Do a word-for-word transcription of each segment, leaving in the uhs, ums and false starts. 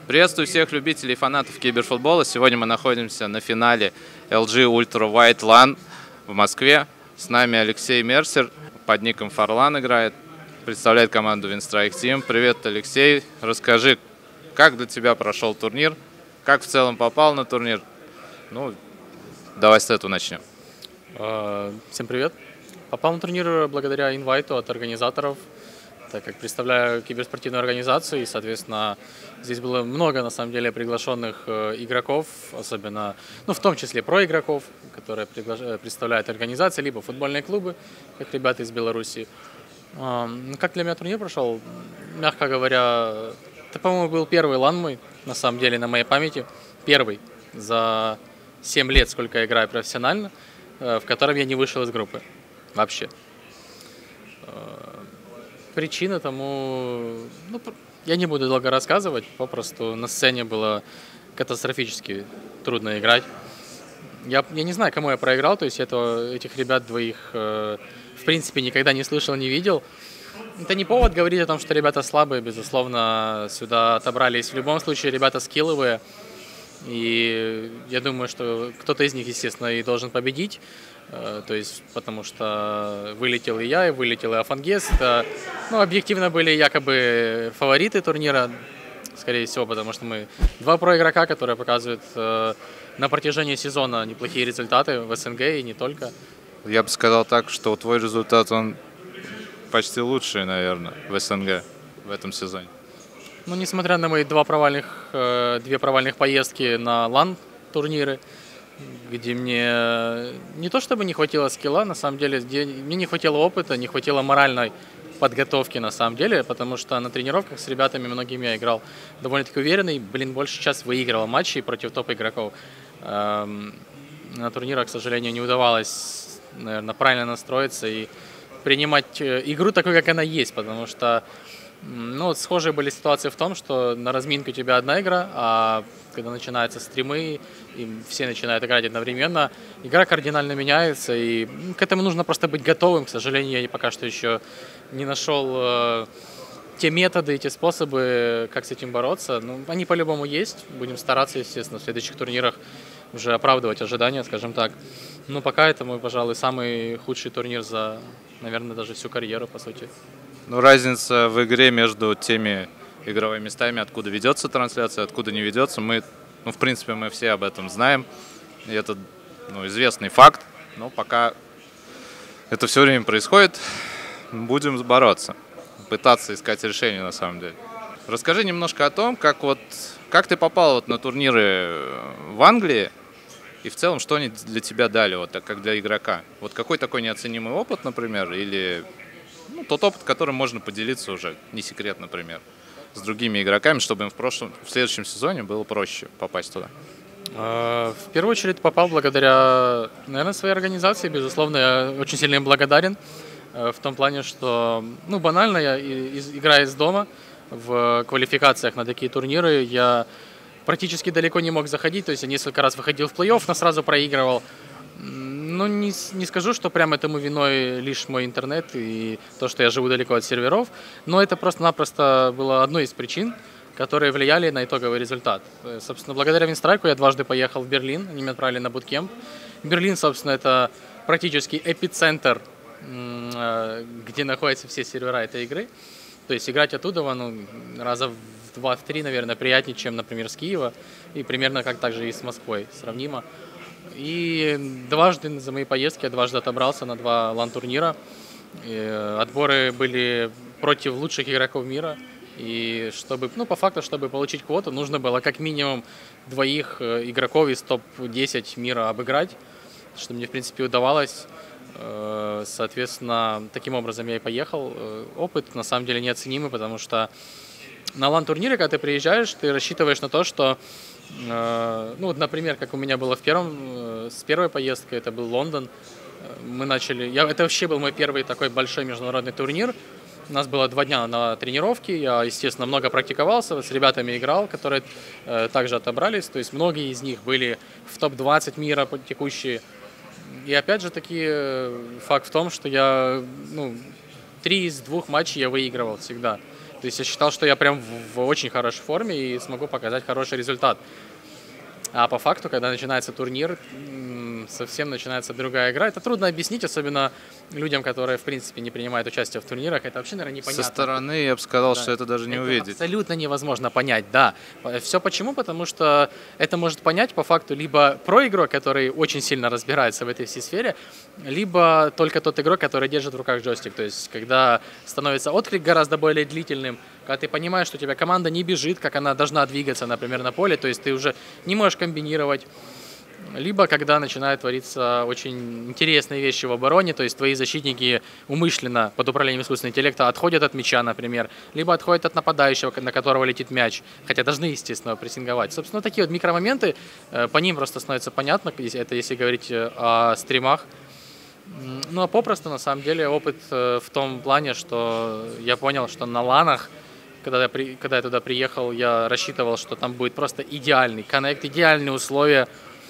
Приветствую всех любителей и фанатов киберфутбола. Сегодня мы находимся на финале эл джи Ultra White LAN в Москве. С нами Алексей Мерсер, под ником Фарлан играет, представляет команду Winstrike Team. Привет, Алексей. Расскажи, как для тебя прошел турнир, как в целом попал на турнир. Ну, давай с этого начнем. Всем привет. Попал на турнир благодаря инвайту от организаторов, так как представляю киберспортивную организацию, и, соответственно, здесь было много, на самом деле, приглашенных игроков, особенно, ну, в том числе проигроков, которые представляют организации, либо футбольные клубы, как ребята из Беларуси. Как для меня турнир прошел? Мягко говоря, это, по-моему, был первый лан мой, на самом деле, на моей памяти. Первый за семь лет, сколько я играю профессионально, в котором я не вышел из группы вообще. Причина тому, ну, я не буду долго рассказывать, попросту на сцене было катастрофически трудно играть. Я, я не знаю, кому я проиграл, то есть этого, этих ребят двоих э, в принципе никогда не слышал, не видел. Это не повод говорить о том, что ребята слабые, безусловно, сюда отобрались в любом случае ребята скилловые. И я думаю, что кто-то из них, естественно, и должен победить. То есть, потому что вылетел и я, и вылетел и Афангес. Это, ну, объективно были якобы фавориты турнира, скорее всего, потому что мы два проигрока, которые показывают э, на протяжении сезона неплохие результаты в СНГ и не только. Я бы сказал так, что твой результат, он почти лучший, наверное, в СНГ в этом сезоне. Ну, несмотря на мои два провальных, э, две провальных поездки на лан-турниры, где мне не то чтобы не хватило скилла, на самом деле, где мне не хватило опыта, не хватило моральной подготовки, на самом деле, потому что на тренировках с ребятами многими я играл довольно-таки уверенный, блин, больше сейчас выигрывал матчи против топ-игроков. Эм, на турнирах, к сожалению, не удавалось, наверное, правильно настроиться и принимать игру такой, как она есть, потому что, ну, вот схожие были ситуации в том, что на разминке у тебя одна игра, а когда начинаются стримы, и все начинают играть одновременно, игра кардинально меняется, и к этому нужно просто быть готовым. К сожалению, я пока что еще не нашел э, те методы, те способы, как с этим бороться. Ну, они по-любому есть, будем стараться, естественно, в следующих турнирах уже оправдывать ожидания, скажем так. Но пока это мой, пожалуй, самый худший турнир за, наверное, даже всю карьеру, по сути. Ну, разница в игре между теми игровыми местами, откуда ведется трансляция, откуда не ведется, мы, ну, в принципе, мы все об этом знаем. И это, ну, известный факт. Но пока это все время происходит, будем бороться, пытаться искать решение, на самом деле. Расскажи немножко о том, как вот, как ты попал вот на турниры в Англии и в целом, что они для тебя дали, вот как для игрока. Вот какой такой неоценимый опыт, например, или, ну, тот опыт, которым можно поделиться уже, не секрет, например, с другими игроками, чтобы им в прошлом, в следующем сезоне было проще попасть туда? В первую очередь попал благодаря, наверное, своей организации. Безусловно, я очень сильно им благодарен в том плане, что, ну, банально, я, играя из дома в квалификациях на такие турниры, я практически далеко не мог заходить. То есть я несколько раз выходил в плей-офф, но сразу проигрывал. Ну, не, не скажу, что прям этому виной лишь мой интернет и то, что я живу далеко от серверов, но это просто-напросто было одной из причин, которые влияли на итоговый результат. Собственно, благодаря Winstrike я дважды поехал в Берлин, они меня отправили на буткемп. Берлин, собственно, это практически эпицентр, где находятся все сервера этой игры. То есть играть оттуда, ну, раза в два-три, наверное, приятнее, чем, например, с Киева, и примерно как также и с Москвой сравнимо. И дважды за мои поездки я дважды отобрался на два лан-турнира. Отборы были против лучших игроков мира. И чтобы, ну, по факту, чтобы получить квоту, нужно было как минимум двоих игроков из топ десять мира обыграть, что мне, в принципе, удавалось. Соответственно, таким образом я и поехал. Опыт, на самом деле, неоценимый, потому что на лан-турнире, когда ты приезжаешь, ты рассчитываешь на то, что, ну, вот, например, как у меня было в первом, с первой поездкой, это был Лондон. Мы начали, я, это вообще был мой первый такой большой международный турнир. У нас было два дня на тренировке, я, естественно, много практиковался, с ребятами играл, которые э, также отобрались, то есть многие из них были в топ двадцать мира текущие. И опять же таки факт в том, что я, ну, три из двух матчей я выигрывал всегда. То есть я считал, что я прям в, в очень хорошей форме и смогу показать хороший результат. А по факту, когда начинается турнир, совсем начинается другая игра. Это трудно объяснить, особенно людям, которые, в принципе, не принимают участие в турнирах. Это вообще, наверное, непонятно. Со стороны я бы сказал, Да. что это даже не Это увидеть. абсолютно невозможно понять, да. Все почему? Потому что это может понять по факту либо проигрок, который очень сильно разбирается в этой всей сфере, либо только тот игрок, который держит в руках джойстик. То есть, когда становится отклик гораздо более длительным, когда ты понимаешь, что у тебя команда не бежит, как она должна двигаться, например, на поле, то есть ты уже не можешь комбинировать. Либо когда начинают твориться очень интересные вещи в обороне, то есть твои защитники умышленно под управлением искусственного интеллекта отходят от мяча, например, либо отходят от нападающего, на которого летит мяч, хотя должны, естественно, прессинговать. Собственно, такие вот микромоменты, по ним просто становится понятно, это если говорить о стримах. Ну, а попросту, на самом деле, опыт в том плане, что я понял, что на ланах, когда я, при, когда я туда приехал, я рассчитывал, что там будет просто идеальный коннект, идеальные условия.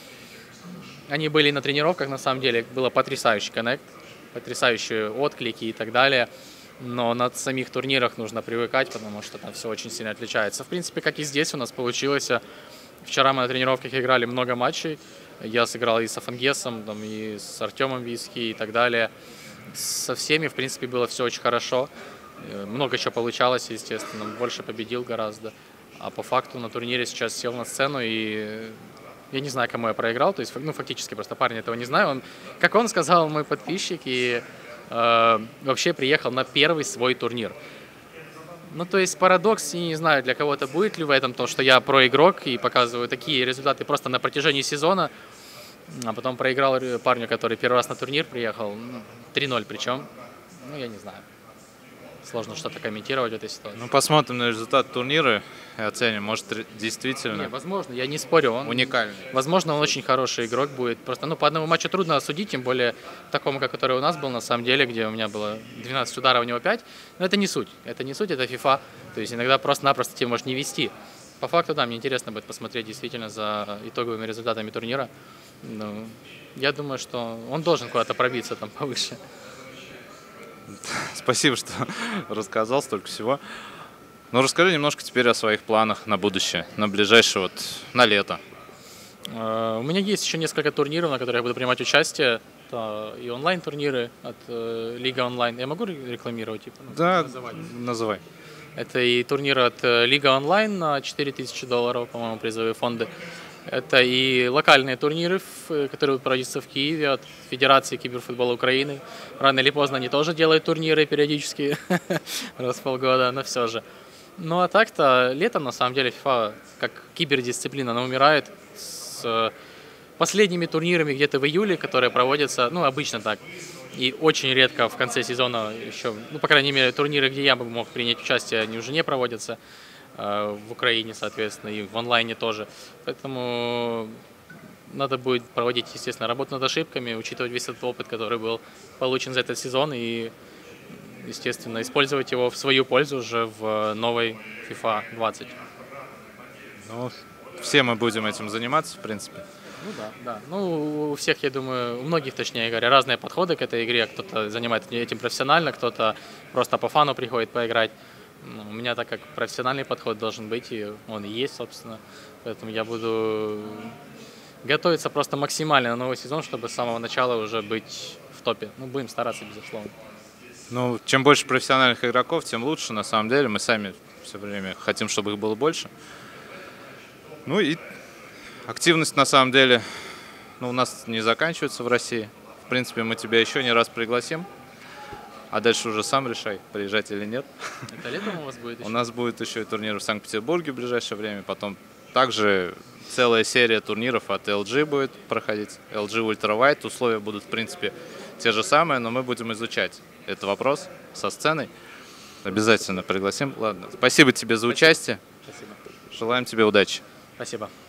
Они были на тренировках, на самом деле, было потрясающий коннект, потрясающие отклики и так далее. Но на самих турнирах нужно привыкать, потому что там все очень сильно отличается. В принципе, как и здесь у нас получилось. Вчера мы на тренировках играли много матчей. Я сыграл и с Афангесом, там, и с Артемом Виски и так далее. Со всеми, в принципе, было все очень хорошо. Много чего получалось, естественно, больше победил гораздо. А по факту на турнире сейчас сел на сцену и я не знаю, кому я проиграл, то есть, ну, фактически просто парень этого не знаю. Он, как он сказал, мой подписчик, и э, вообще приехал на первый свой турнир. Ну, то есть парадокс, я не знаю, для кого-то будет ли в этом то, что я проигрок и показываю такие результаты просто на протяжении сезона, а потом проиграл парню, который первый раз на турнир приехал, ну, три ноль причем, ну, я не знаю. Сложно что-то комментировать в этой ситуации. Ну, посмотрим на результат турнира и оценим. Может, действительно Не, возможно, я не спорю. Он, уникальный. Возможно, он очень хороший игрок будет. Просто ну, по одному матчу трудно осудить, тем более такому, как который у нас был на самом деле, где у меня было двенадцать ударов, у него пять. Но это не суть. Это не суть, это FIFA. То есть иногда просто-напросто тебе можешь не вести. По факту, да, мне интересно будет посмотреть действительно за итоговыми результатами турнира. Ну, я думаю, что он должен куда-то пробиться там повыше. Спасибо, что рассказал столько всего. Ну, расскажи немножко теперь о своих планах на будущее, на ближайшее, вот, на лето. У меня есть еще несколько турниров, на которых я буду принимать участие. Это и онлайн-турниры от э, Лига Онлайн. Я могу рекламировать? Типа, ну, да, называть? называй. Это и турниры от Лига Онлайн на четыре тысячи долларов, по-моему, призовые фонды. Это и локальные турниры, которые будут проводиться в Киеве от Федерации киберфутбола Украины. Рано или поздно они тоже делают турниры периодически, раз в полгода, но все же. Ну а так-то летом, на самом деле, FIFA как кибердисциплина, она умирает с последними турнирами где-то в июле, которые проводятся, ну, обычно так. И очень редко в конце сезона еще, ну, по крайней мере, турниры, где я бы мог принять участие, они уже не проводятся. В Украине, соответственно, и в онлайне тоже. Поэтому надо будет проводить, естественно, работу над ошибками, учитывать весь этот опыт, который был получен за этот сезон, и, естественно, использовать его в свою пользу уже в новой FIFA двадцать. Ну, все мы будем этим заниматься, в принципе. Ну да, да. Ну, у всех, я думаю, у многих, точнее говоря, разные подходы к этой игре. Кто-то занимается этим профессионально, кто-то просто по фану приходит поиграть. У меня так как профессиональный подход должен быть, и он и есть, собственно. Поэтому я буду готовиться просто максимально на новый сезон, чтобы с самого начала уже быть в топе. Ну, будем стараться, безусловно. Ну, чем больше профессиональных игроков, тем лучше, на самом деле. Мы сами все время хотим, чтобы их было больше. Ну и активность, на самом деле, ну, у нас не заканчивается в России. В принципе, мы тебя еще не раз пригласим. А дальше уже сам решай, приезжать или нет. Это летом у вас будет еще? У нас будет еще и турнир в Санкт-Петербурге в ближайшее время. Потом также целая серия турниров от эл джи будет проходить. эл джи Ultra Wide. Условия будут, в принципе, те же самые, но мы будем изучать этот вопрос со сценой. Обязательно пригласим. Ладно. Спасибо тебе за участие. Спасибо. Желаем тебе удачи. Спасибо.